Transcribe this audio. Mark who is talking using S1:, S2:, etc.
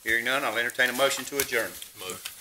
S1: Hearing none, I'll entertain a motion to adjourn.
S2: Move.